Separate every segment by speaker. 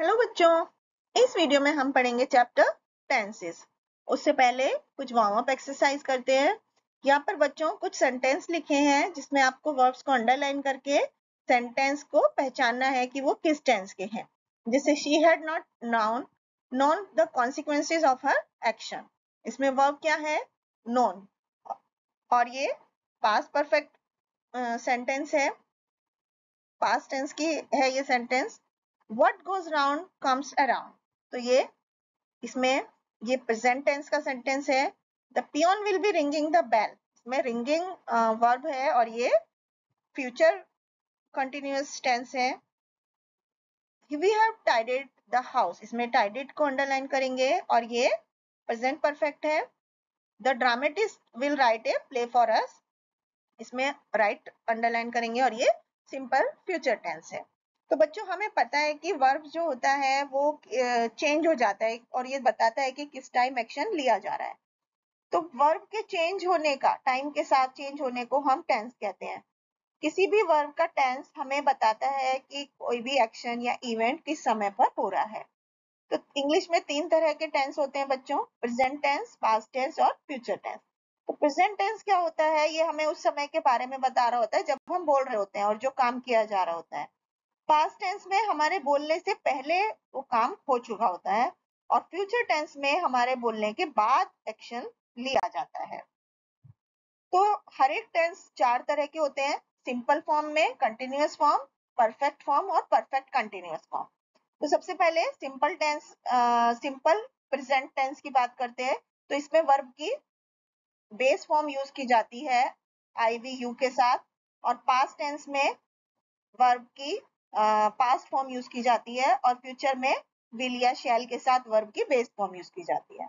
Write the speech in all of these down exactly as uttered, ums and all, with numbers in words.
Speaker 1: Hello बच्चों, इस video में हम पढ़ेंगे चैप्टर टेंसेस। उससे पहले कुछ वार्म अप एक्सरसाइज करते हैं। यहाँ पर बच्चों कुछ सेंटेंस लिखे हैं जिसमें आपको वर्ब्स को अंडरलाइन करके सेंटेंस को पहचानना है कि वो किस टेंस के हैं। जैसे she had not known known the consequences of her action. इसमें वर्ब क्या है? नोन। और ये पास्ट परफेक्ट सेंटेंस है, पास्ट टेंस की है ये sentence. What goes round comes around, तो ये इसमें ये प्रेजेंट टेंस का सेंटेंस है। The peon will be ringing the bell, इसमें ringing वर्ब है और ये फ्यूचर कंटिन्यूअस टेंस है। We have tidied the house, इसमें tidied को अंडरलाइन करेंगे और ये प्रेजेंट परफेक्ट है। The dramatist will write a play for us, इसमें राइट अंडरलाइन करेंगे और ये सिंपल फ्यूचर टेंस है। तो बच्चों हमें पता है कि वर्ब जो होता है वो चेंज हो जाता है और ये बताता है कि किस टाइम एक्शन लिया जा रहा है। तो वर्ब के चेंज होने का, टाइम के साथ चेंज होने को हम टेंस कहते हैं। किसी भी वर्ब का टेंस हमें बताता है कि कोई भी एक्शन या इवेंट किस समय पर हो रहा है। तो इंग्लिश में तीन तरह के टेंस होते हैं बच्चों, प्रेजेंट टेंस, पास्ट टेंस और फ्यूचर टेंस। तो प्रेजेंट टेंस क्या होता है? ये हमें उस समय के बारे में बता रहा होता है जब हम बोल रहे होते हैं और जो काम किया जा रहा होता है। पास्ट टेंस में हमारे बोलने से पहले वो काम हो चुका होता है और फ्यूचर टेंस में हमारे बोलने के बाद एक्शन लिया जाता है। तो हर एक टेंस चार तरह के होते हैं, सिंपल फॉर्म में, कंटिन्यूअस फॉर्म, परफेक्ट फॉर्म और परफेक्ट कंटिन्यूअस फॉर्म। तो सबसे पहले simple tense, simple present tense की बात करते हैं। तो इसमें वर्ब की बेस फॉर्म यूज की जाती है आई वी यू के साथ और पास्ट टेंस में वर्ब की पास्ट फॉर्म यूज की जाती है और फ्यूचर में विल या शैल के साथ वर्ब की बेस फॉर्म यूज की जाती है।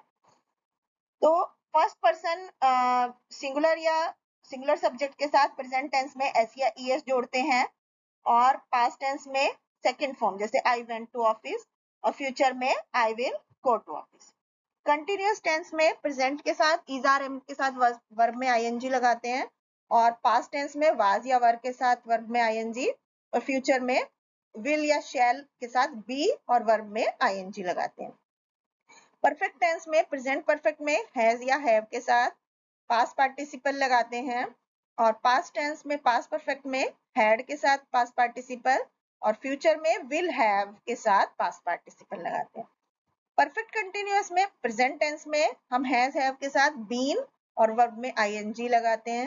Speaker 1: तो फर्स्ट पर्सन सिंगुलर या सिंगुलर सब्जेक्ट के साथ प्रेजेंट टेंस में एस या ई एस जोड़ते हैं और पास्ट टेंस में सेकंड फॉर्म जैसे आई वेंट टू ऑफिस और फ्यूचर में I will go to office. Continuous tense में प्रेजेंट के साथ इज आर एम के साथ वर्ब में आईएनजी लगाते हैं और पास्ट टेंस में वाज या वर के साथ वर्ब में आईएनजी और फ्यूचर में विल या शैल के साथ बी और वर्ब में आईएनजी लगाते हैं। परफेक्ट टेंस में प्रेजेंट परफेक्ट में हैज या हैव के साथ पास्ट पार्टिसिपल लगाते हैं और पास्ट टेंस में पास्ट परफेक्ट में हैड के साथ पास्ट पार्टिसिपल और फ्यूचर में विल हैव के साथ पास्ट पार्टिसिपल लगाते हैं। परफेक्ट कंटिन्यूअस में प्रेजेंट टेंस में हम हैज हैव के साथ बीन और वर्ब में आईएनजी लगाते हैं।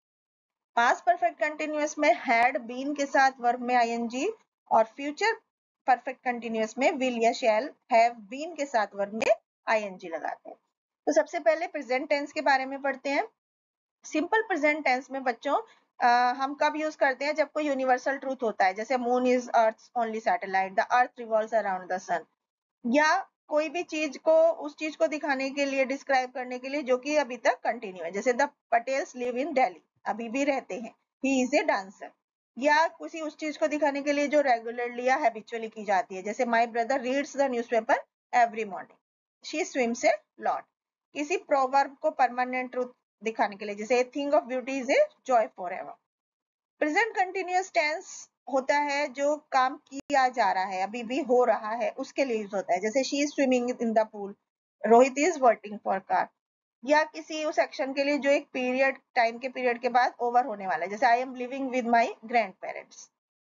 Speaker 1: पास्ट परफेक्ट कंटिन्यूअस में हैड बीन के साथ वर्ब में आईएनजी और फ्यूचर परफेक्ट कंटिन्यूअस में विल या शैल हैव बीन के साथ वर्ब में आईएनजी लगाते हैं। तो सबसे पहले प्रेजेंट टेंस के बारे में पढ़ते हैं। सिंपल प्रेजेंट टेंस में बच्चों आ, हम कब यूज करते हैं? जब कोई यूनिवर्सल ट्रूथ होता है, जैसे moon is earth only satellite, the earth revolves around the sun, या कोई भी चीज को उस चीज को दिखाने के लिए, डिस्क्राइब करने के लिए जो कि अभी तक कंटिन्यू है, जैसे the Patels live in Delhi, अभी भी रहते हैं, ही इज ए डांसर। या किसी उस चीज को दिखाने के लिए जो रेगुलरली या हैबिचुअली की जाती है, जैसे my brother reads the newspaper every morning, she swims a lot. किसी प्रोवर्ब को परमानेंट ट्रूथ दिखाने के लिए, जैसे a thing of beauty is a joy forever. Present continuous tense होता है जो काम किया जा रहा है, अभी भी हो रहा है, उसके लिए यूज होता है, जैसे she is swimming in the pool, Rohit is working for car. या किसी उस एक्शन के लिए जो एक पीरियड, टाइम के पीरियड के बाद ओवर होने वाला है, जैसे I am living with my grandparents.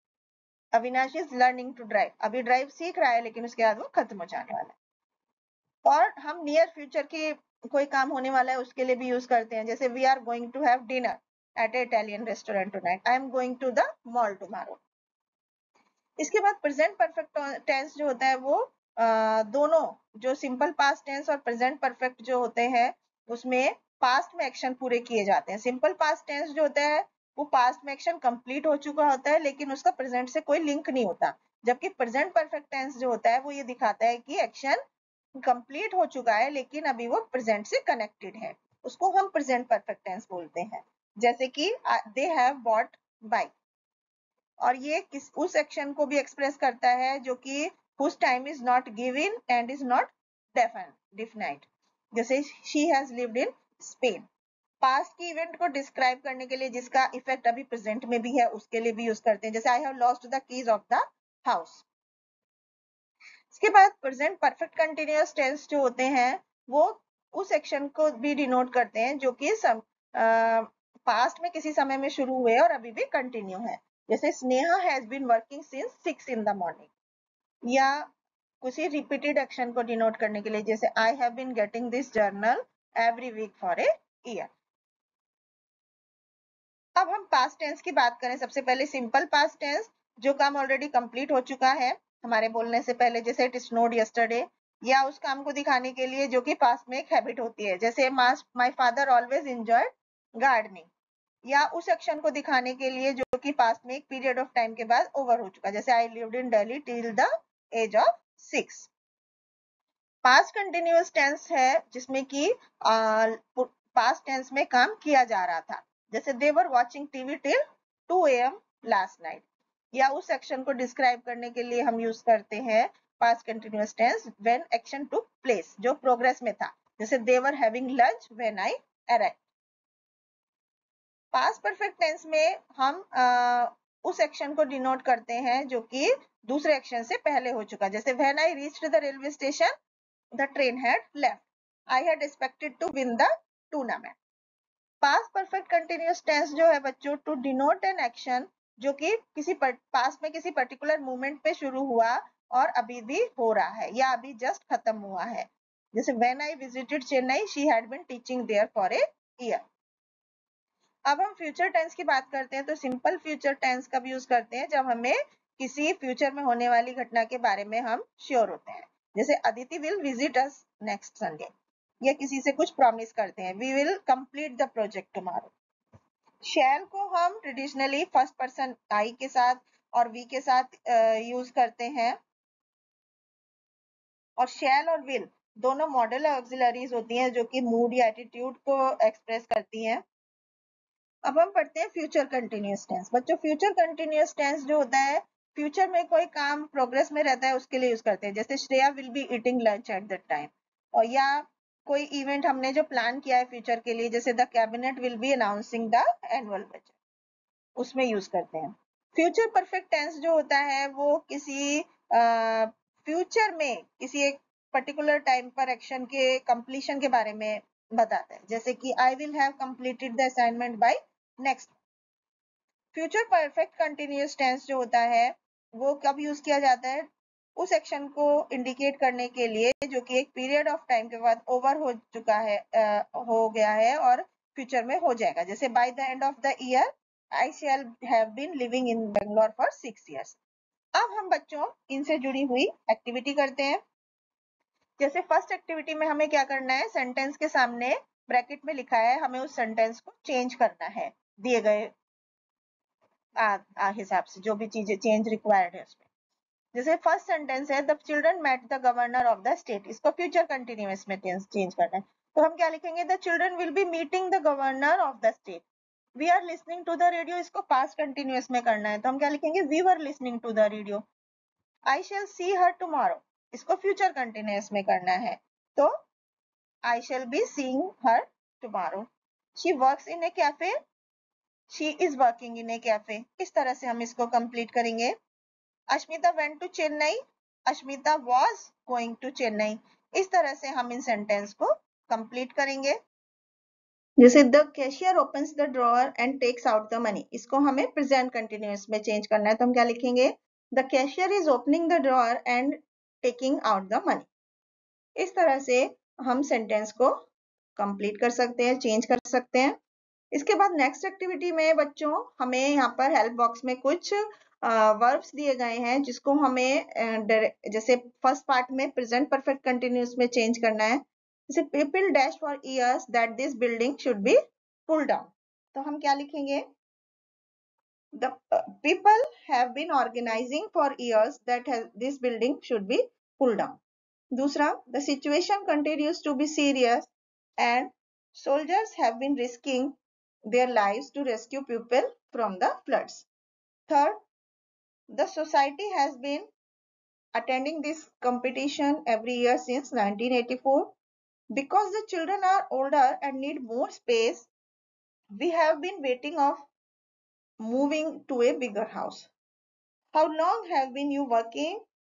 Speaker 1: Avinash is learning to drive, अभी ड्राइव सीख रहा है लेकिन उसके बाद वो खत्म हो जाने वाला है। और हम नियर फ्यूचर की कोई काम होने वाला है उसके लिए भी यूज करते हैं, जैसे we are going to have dinner at an Italian restaurant tonight. I am going to the mall tomorrow. इसके बाद प्रेजेंट परफेक्ट टेंस जो होता है वो आ, दोनों, जो सिंपल पास्ट टेंस और प्रेजेंट परफेक्ट जो होते हैं उसमें पास्ट में एक्शन पूरे किए जाते हैं। सिंपल पास्ट टेंस जो होता है वो पास्ट में एक्शन कंप्लीट हो चुका होता है लेकिन उसका प्रेजेंट से कोई लिंक नहीं होता, जबकि प्रेजेंट परफेक्ट टेंस जो होता है वो ये दिखाता है कि एक्शन कंप्लीट हो चुका है लेकिन अभी वो प्रेजेंट से कनेक्टेड है, उसको हम प्रेजेंट परफेक्ट टेंस बोलते हैं। जैसे कि दे हैव बॉट बाइक, और ये किस उस एक्शन को भी एक्सप्रेस करता है जो कि whose time is not given and is not definite, जैसे she has lived in Spain। पास्ट की इवेंट को डिस्क्राइब करने के लिए जिसका इफेक्ट अभी प्रेजेंट में भी है उसके लिए भी यूज करते हैं, जैसे I have lost the keys of the house. इसके बाद प्रेजेंट परफेक्ट कंटिन्यूअस टेंस जो होते हैं वो उस एक्शन को भी डिनोट करते हैं जो कि पास्ट में किसी समय में शुरू हुए और अभी भी कंटिन्यू है। जैसे Sneha has been working since six in the morning, या किसी रिपीटेड एक्शन को डिनोट करने के लिए जैसे I have been getting this journal every week for a year. अब हम पास्ट टेंस की बात करें, सबसे पहले सिंपल पास्ट टेंस, जो काम ऑलरेडी कंप्लीट हो चुका है हमारे बोलने से पहले, जैसे इट स्नोड यस्टरडे, या उस काम को दिखाने के लिए जो कि पास्ट में एक हैबिट होती है, जैसे my father always enjoyed gardening, या उस एक्शन को दिखाने के लिए जो कि पास्ट में एक पीरियड ऑफ टाइम के बाद ओवर हो चुका, जैसे I lived in Delhi till the age of six. Past continuous tense है जिसमें कि पास्ट टेंस में काम किया जा रहा था, जैसे they were watching TV till two A M last night, या उस एक्शन को डिस्क्राइब करने के लिए हम यूज करते हैं past continuous tense when action took place, जो प्रोग्रेस में था, जैसे they were having lunch when I arrived. Past perfect tense में हम आ, उस एक्शन को डिनोट करते हैं जो कि दूसरे एक्शन से पहले हो चुका, जैसे when I reached the railway station the train had left. I had expected to win the tournament. Past perfect continuous tense जो है बच्चों, to denote an action जो कि किसी पास्ट में किसी पर्टिकुलर मूवमेंट पे शुरू हुआ और अभी भी हो रहा है या अभी जस्ट खत्म हुआ है, जैसे when I visited Chennai she had been teaching there for a year. अब हम फ्यूचर टेंस की बात करते हैं, तो सिंपल फ्यूचर टेंस कब यूज करते हैं, जब हमें किसी फ्यूचर में होने वाली घटना के बारे में हम श्योर होते हैं, जैसे Aditi will visit us next Sunday, या किसी से कुछ प्रॉमिस करते हैं, we will complete the project tomorrow. Shall को हम ट्रेडिशनली फर्स्ट पर्सन आई के साथ और वी के साथ यूज uh, करते हैं, और शैल और विल दोनों मॉडल ऑक्सिलरीज होती हैं जो कि मूड या एटीट्यूड को एक्सप्रेस करती हैं। अब हम पढ़ते हैं फ्यूचर कंटिन्यूअस टेंस। बच्चों फ्यूचर कंटिन्यूअस टेंस जो होता है, फ्यूचर में कोई काम प्रोग्रेस में रहता है उसके लिए यूज करते हैं, जैसे Shreya will be eating lunch at that time, और या कोई इवेंट हमने जो प्लान किया है फ्यूचर के लिए, जैसे the cabinet will be announcing the annual budget, उसमें यूज करते हैं। फ्यूचर परफेक्ट टेंस जो होता है वो किसी फ्यूचर में किसी एक पर्टिकुलर टाइम पर एक्शन के कंप्लीशन के बारे में बताता है, जैसे कि I will have completed the assignment by next. Future perfect continuous tense जो होता है वो कब यूज किया जाता है, उस एक्शन को इंडिकेट करने के लिए जो कि एक पीरियड ऑफ टाइम के बाद ओवर हो चुका है, आ, हो गया है और फ्यूचर में हो जाएगा, जैसे by the end of the year I shall have been living in Bangalore for six years. अब हम बच्चों इनसे जुड़ी हुई एक्टिविटी करते हैं, जैसे फर्स्ट एक्टिविटी में हमें क्या करना है, सेंटेंस के सामने ब्रैकेट में लिखा है, हमें उस सेंटेंस को चेंज करना है दिए गए हिसाब से, जो भी चीजें चेंज रिक्वायर्ड है उसमें। जैसे फर्स्ट सेंटेंस है the children met the governor of the state, इसको फ्यूचर कंटिन्यूअस में चेंज करना है, तो हम क्या लिखेंगे, the children will be meeting the governor of the state. We are listening to the radio, इसको पास्ट कंटिन्यूअस में करना है, तो हम क्या लिखेंगे, we were listening to the radio. I shall see her tomorrow, इसको फ्यूचर कंटिन्यूअस में करना है, तो आई shall be seeing her tomorrow. She works in a cafe, she is working in a cafe. इस तरह से हम इसको कंप्लीट करेंगे। Ashmita went to Chennai, Ashmita was going to Chennai. इस तरह से हम इन सेंटेंस को कंप्लीट करेंगे। जैसे the cashier opens the drawer and takes out the money, इसको हमें प्रेजेंट कंटिन्यूअस में चेंज करना है, तो हम क्या लिखेंगे, the cashier is opening the drawer and taking out the money. इस तरह से हम सेंटेंस को कंप्लीट कर सकते हैं, चेंज कर सकते हैं। इसके बाद नेक्स्ट एक्टिविटी में बच्चों हमें यहाँ पर हेल्प बॉक्स में कुछ वर्ब्स दिए गए हैं जिसको हमें uh, जैसे फर्स्ट पार्ट में प्रेजेंट परफेक्ट कंटिन्यूअस में चेंज करना है, जैसे people dash for years that this building should be pulled down, तो हम क्या लिखेंगे, the people have been organising for years that this building should be pulled down. दूसरा, the situation continues to be serious and soldiers have been risking their lives to rescue people from the floods. Third, the society has been attending this competition every year since nineteen eighty-four. Because the children are older and need more space, we have been waiting of moving to a bigger house. How long have been you working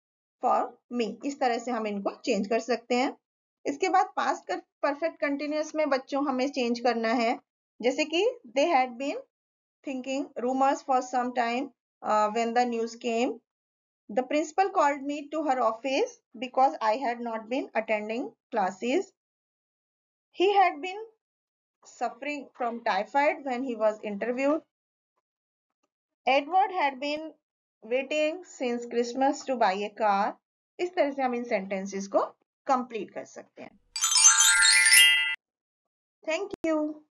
Speaker 1: for me। इस तरह से हम इनको change कर सकते हैं। इसके बाद पास्ट परफेक्ट कंटिन्यूअस में बच्चों हमें चेंज करना है, जैसे कि they had been thinking rumors for some time uh, when the news came. The principal called me to her office because I had not been attending classes. He had been suffering from typhoid when he was interviewed. Edward had been waiting since Christmas to buy a car. इस तरह से हम इन sentences को complete कर सकते हैं। Thank you.